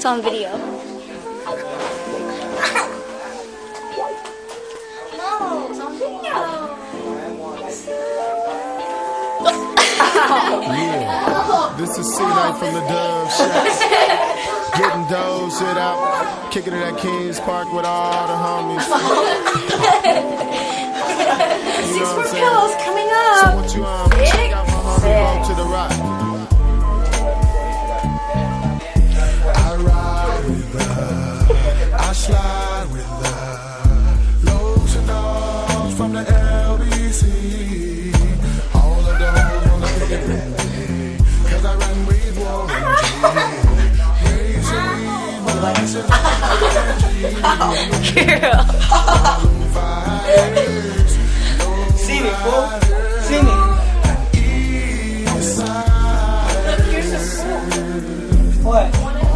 It's on video. No, it's on video. Yeah, this is C-Night from the Dove Shack. Getting dough, shit out, kicking it at Kings Park with all the homies. You know what I'm saying? Pillows coming up. So what you check out my homie Bo to the right. I ride with her, I slide with her, lows and dogs from the LBC. All of the hoes wanna pick it with me, 'cause I run with Warren G. See me, fool. See me. What?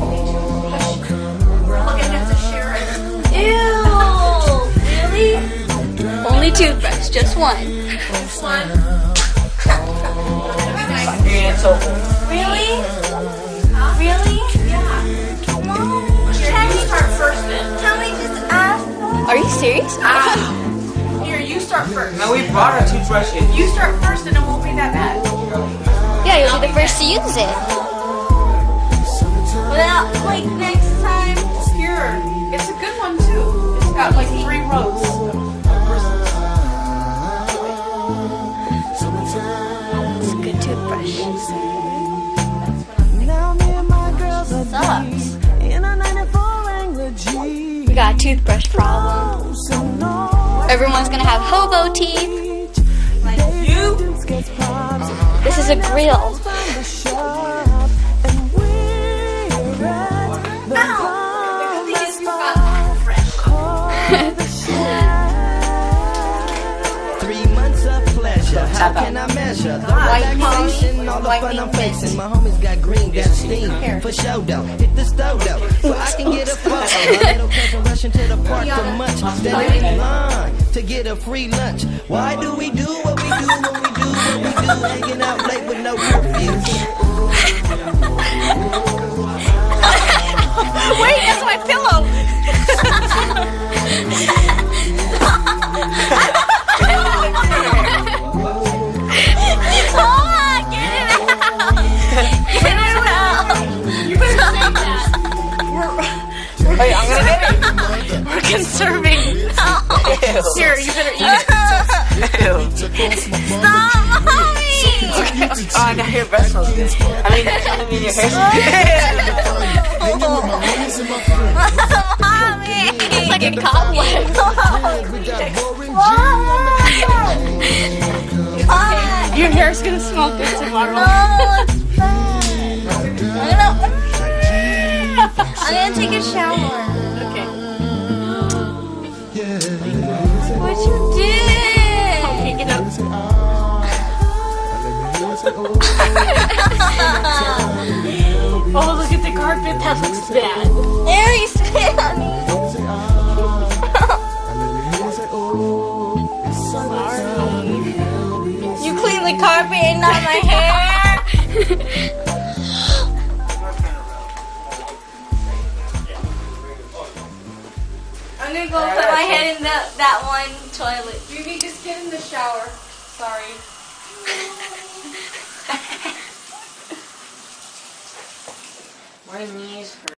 Ew. Really? Only toothbrush, just one. Really? Really? Yeah. No. Can you start first then? Can we just ask them? Are you serious? Here, you start first. No, we brought our toothbrushes. You start first and it won't be that bad. Yeah, you'll be the first to use it. Well, like next time. Here, it's a good one too. It's got like 3 rows. It's a good toothbrush. Sucks. We got a toothbrush problem. Everyone's gonna have hobo teeth. Like you. This is a grill. How can I measure the White relaxation, all the fun I'm facing? My homies got green, got steam, for show though. Hit the stove though, so I can get a photo. My little cousin rushing to the park for much, standing in line to get a free lunch. Why do we do what we do when we do what we do? Hanging out late with no curfew. Wait, that's my pillow. Hey, I'm gonna get it. We're conserving. Here, you better eat it. Stop, mommy. Oh, I got hair bristles. I mean your hair. Mommy. It's like a cobweb. Your hair's gonna smell good tomorrow. I'm gonna take a shower. Okay. What you did? Okay, get up. Oh, look at the carpet. That looks bad. There you spit on me. You clean the carpet and not my hair. I'm gonna go put my head in that one toilet. Baby, just get in the shower. Sorry. My knees hurt.